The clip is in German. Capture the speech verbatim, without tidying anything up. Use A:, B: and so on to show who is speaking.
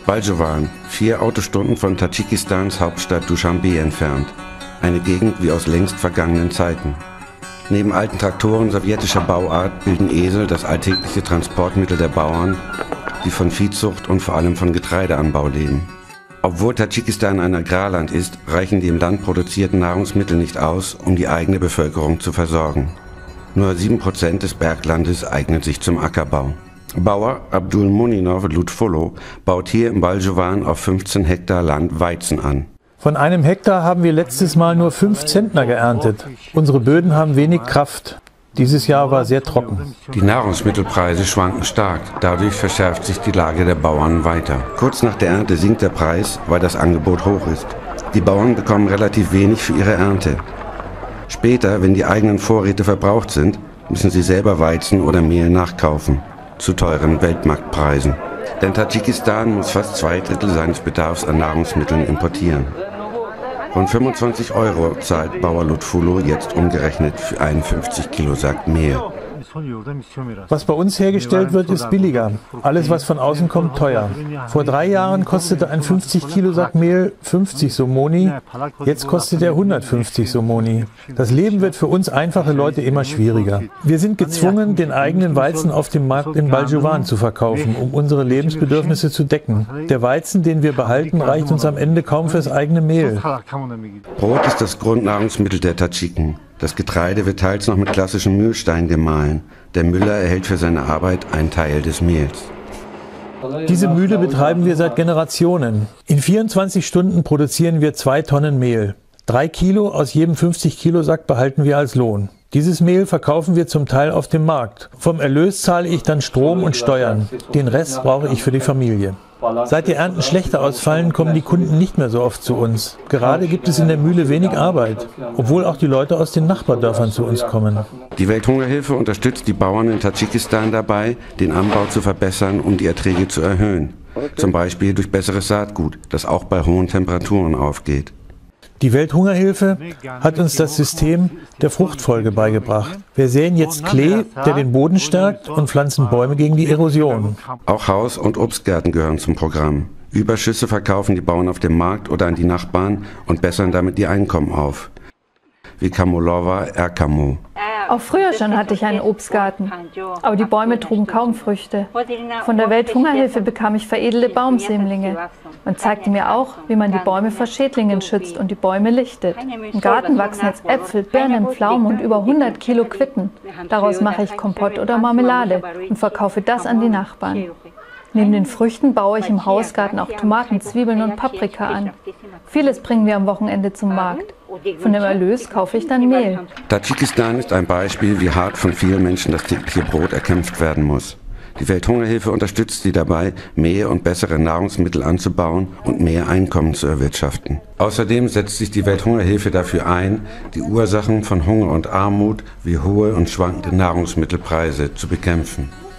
A: Baljowan, vier Autostunden von Tadschikistans Hauptstadt Duschanbe entfernt. Eine Gegend wie aus längst vergangenen Zeiten. Neben alten Traktoren sowjetischer Bauart bilden Esel das alltägliche Transportmittel der Bauern, die von Viehzucht und vor allem von Getreideanbau leben. Obwohl Tadschikistan ein Agrarland ist, reichen die im Land produzierten Nahrungsmittel nicht aus, um die eigene Bevölkerung zu versorgen. Nur sieben Prozent des Berglandes eignet sich zum Ackerbau. Bauer Abdul Muninov Lutfolo baut hier im Baljowan auf fünfzehn Hektar Land Weizen an.
B: Von einem Hektar haben wir letztes Mal nur fünf Zentner geerntet. Unsere Böden haben wenig Kraft. Dieses Jahr war sehr trocken.
A: Die Nahrungsmittelpreise schwanken stark. Dadurch verschärft sich die Lage der Bauern weiter. Kurz nach der Ernte sinkt der Preis, weil das Angebot hoch ist. Die Bauern bekommen relativ wenig für ihre Ernte. Später, wenn die eigenen Vorräte verbraucht sind, müssen sie selber Weizen oder Mehl nachkaufen. Zu teuren Weltmarktpreisen. Denn Tadschikistan muss fast zwei Drittel seines Bedarfs an Nahrungsmitteln importieren. Rund fünfundzwanzig Euro zahlt Bauer Lutfolo jetzt umgerechnet für einen fünfzig Kilo Sack Mehl.
B: Was bei uns hergestellt wird, ist billiger. Alles, was von außen kommt, teuer. Vor drei Jahren kostete ein fünfzig Kilo Sack Mehl fünfzig Somoni, jetzt kostet er hundertfünfzig Somoni. Das Leben wird für uns einfache Leute immer schwieriger. Wir sind gezwungen, den eigenen Weizen auf dem Markt in Baljowan zu verkaufen, um unsere Lebensbedürfnisse zu decken. Der Weizen, den wir behalten, reicht uns am Ende kaum fürs eigene Mehl.
A: Brot ist das Grundnahrungsmittel der Tadschiken. Das Getreide wird teils noch mit klassischem Mühlstein gemahlen. Der Müller erhält für seine Arbeit einen Teil des Mehls.
B: Diese Mühle betreiben wir seit Generationen. In vierundzwanzig Stunden produzieren wir zwei Tonnen Mehl. Drei Kilo aus jedem fünfzig Kilo Sack behalten wir als Lohn. Dieses Mehl verkaufen wir zum Teil auf dem Markt. Vom Erlös zahle ich dann Strom und Steuern. Den Rest brauche ich für die Familie. Seit die Ernten schlechter ausfallen, kommen die Kunden nicht mehr so oft zu uns. Gerade gibt es in der Mühle wenig Arbeit, obwohl auch die Leute aus den Nachbardörfern zu uns kommen.
A: Die Welthungerhilfe unterstützt die Bauern in Tadschikistan dabei, den Anbau zu verbessern, um die Erträge zu erhöhen. Zum Beispiel durch besseres Saatgut, das auch bei hohen Temperaturen aufgeht.
B: Die Welthungerhilfe hat uns das System der Fruchtfolge beigebracht. Wir säen jetzt Klee, der den Boden stärkt, und pflanzen Bäume gegen die Erosion.
A: Auch Haus- und Obstgärten gehören zum Programm. Überschüsse verkaufen die Bauern auf dem Markt oder an die Nachbarn und bessern damit ihr Einkommen auf. Wie Kamolova Erkamo.
C: Auch früher schon hatte ich einen Obstgarten, aber die Bäume trugen kaum Früchte. Von der Welthungerhilfe bekam ich veredelte Baumsämlinge. Man zeigte mir auch, wie man die Bäume vor Schädlingen schützt und die Bäume lichtet. Im Garten wachsen jetzt Äpfel, Birnen, Pflaumen und über hundert Kilo Quitten. Daraus mache ich Kompott oder Marmelade und verkaufe das an die Nachbarn. Neben den Früchten baue ich im Hausgarten auch Tomaten, Zwiebeln und Paprika an. Vieles bringen wir am Wochenende zum Markt. Von dem Erlös kaufe ich dann Mehl.
A: Tadschikistan ist ein Beispiel, wie hart von vielen Menschen das tägliche Brot erkämpft werden muss. Die Welthungerhilfe unterstützt sie dabei, mehr und bessere Nahrungsmittel anzubauen und mehr Einkommen zu erwirtschaften. Außerdem setzt sich die Welthungerhilfe dafür ein, die Ursachen von Hunger und Armut wie hohe und schwankende Nahrungsmittelpreise zu bekämpfen.